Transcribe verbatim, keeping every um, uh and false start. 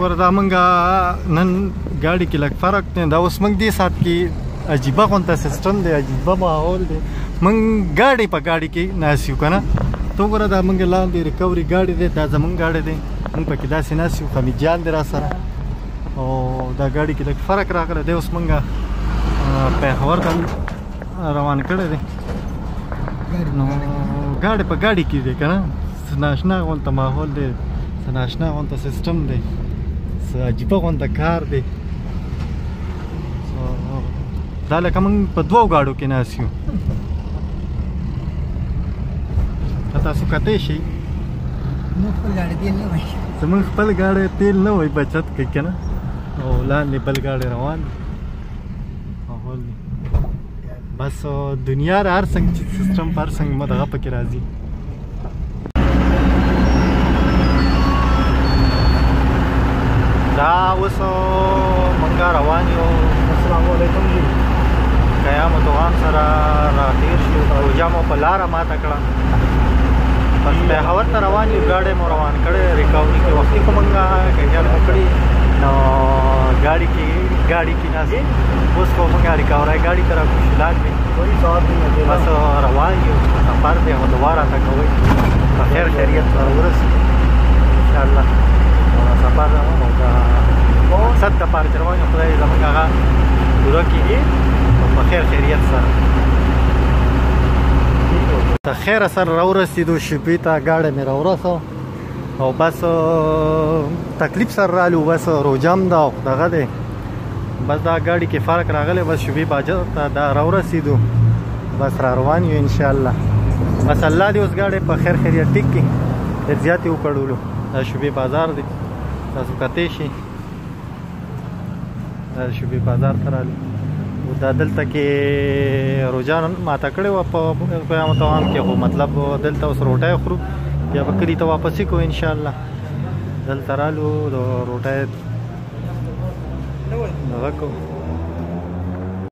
ګوره دا موږ نن ګاډي کې لږ فرق دی دا اوس موږ دې ساعت کې عجیبه غونته سیسټم دی عجیبه ماحول دی موږ ګاډي په ګاډي کې ناست یو که نه ته وګوره دا موږ لاندې ریکوري ګاډي دی دا زموږ ګاډی دی موږ پکې داسې ناست یو حمید جان دی را سره او دا ګاډي کې لږ فرق راغلی دی اوس موږ پېښور ته روان کړی دی نو ګاډي په ګاډي کې دی که نه څه ناشنا غونته ماحول دی څه ناشنا غونته سیسټم دی څه عجیبه غونته کار دی دا لکه موږ په دوو ګاډو کې ناست یو که تاسو کتی شئ زموږ خپل ګاډی تیل نه وای بچت کوي که نه او لاندې بل ګاډی روان دی ماحول دی بس دنیا د هر څنګه چې سیسټم په هر څنګه مه دغه پکې راځي دا اوس موږ روان یو السلام علیکم جی قیامت وغان سره راتېر شو روژه مو په لاره ماته کړه بس پېښور ته روان یو ګاډی مو روان کړی ریکاوري کې وختي خو موږ ګډیال مو کړي نو ګاډي کې ګاډي کې ناست اوس خو موږ ریکاورۍ ګاډي ته راکوشو لاندې بس روان یو سفر دی خو دعا راته کوئ په خیر خیریت سره ورسو انشاءالله سفر او د مقصد دپاره چې روان یو خدای زموږ هغه پوره کړي په خیر خیریت سره د خیره سره راورسېدو شپې ته ګاډی مې راورسو او بس تکلیف سره رالو بس روجه هم ده او دغه دی بس دا ګاډي کې فرق راغلی بس شپې باجر ته دا راورسېدو بس را روان یو انشاءالله بس الله دې اوس ګاډی په خیر خیریت ټیک کړي ډېر زیات یې وکړولو دا شپې بازار دی تاسو کتی شئ دا شپې بازار ته رالو دا دلته کې روژه ماته کړې وه په قیامت وغان کې خو مطلب دلته اوس روټۍ خورو بیا به کلي ته واپسې کوو انشاءالله دلته رالو د روټۍ دغه کوو